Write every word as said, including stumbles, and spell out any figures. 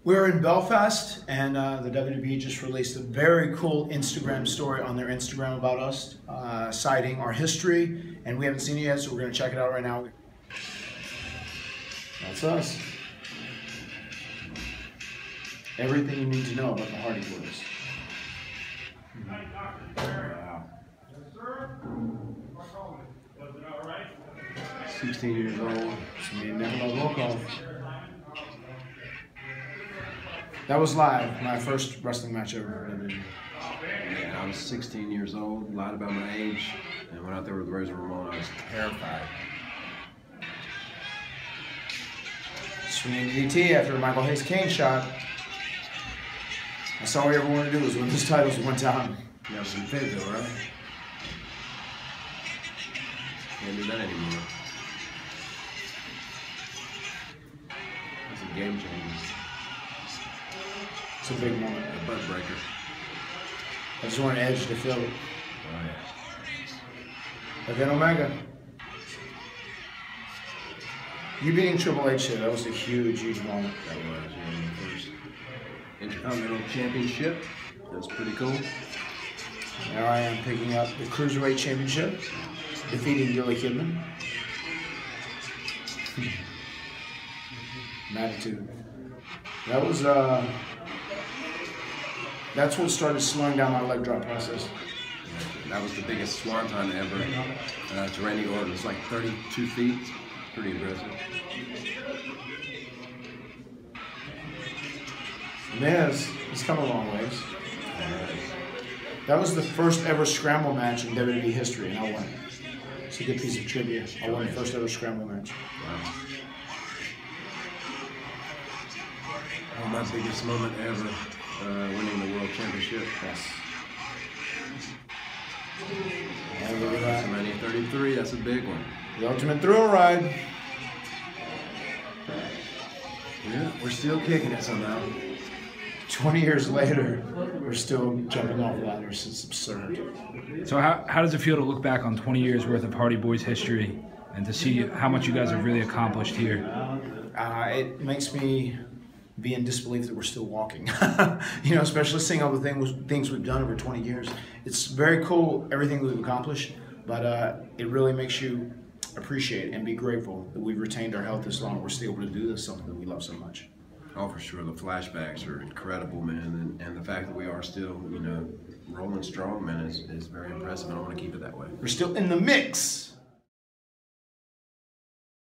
We're in Belfast, and uh, the W W E just released a very cool Instagram story on their Instagram about us, uh, citing our history, and we haven't seen it yet, so we're going to check it out right now. That's us. Everything you need to know about the Hardy Boyz. Wow. sixteen years old. So me and Nicola Volkov. That was live, my first wrestling match ever. Yeah, I was sixteen years old, lied about my age, and went out there with Razor Ramon. I was terrified. Swinging D D T after a Michael Hayes Kane shot. That's all we ever wanted to do was win those titles one time. Yeah, I was in Fayetteville, right? Can't do that anymore. That's a game changer. It's a big moment. A butt breaker. I just want Edge to feel it. Oh, yeah. But then Omega. You beating Triple H there, that was a huge, huge moment. That was, yeah, the first Intercontinental Championship. That was pretty cool. Now I am picking up the Cruiserweight Championship, defeating Billy Kidman. Attitude. That was, uh, that's what started slowing down my leg drop process. That was the biggest swanton ever uh, to Randy Orton. It's like thirty-two feet. Pretty impressive. Miz, he's come a long ways. That was the first ever scramble match in W W E history, and I won. It's a good piece of trivia. I won the first ever scramble match. Wow. Oh, my biggest moment ever, uh, winning the World Championship. Yes. Uh, WrestleMania thirty-three, that's a big one. The ultimate thrill ride. Yeah, we're still kicking it somehow. twenty years later, we're still jumping off ladders. It's absurd. So how, how does it feel to look back on twenty years worth of Hardy Boyz history and to see how much you guys have really accomplished here? Uh, it makes me be in disbelief that we're still walking. You know, especially seeing all the things, things we've done over twenty years. It's very cool, everything we've accomplished, but uh, it really makes you appreciate and be grateful that we've retained our health this long. We're still able to do this, something that we love so much. Oh, for sure. The flashbacks are incredible, man. And, and the fact that we are still, you know, rolling strong, man, is, is very impressive. And I want to keep it that way. We're still in the mix.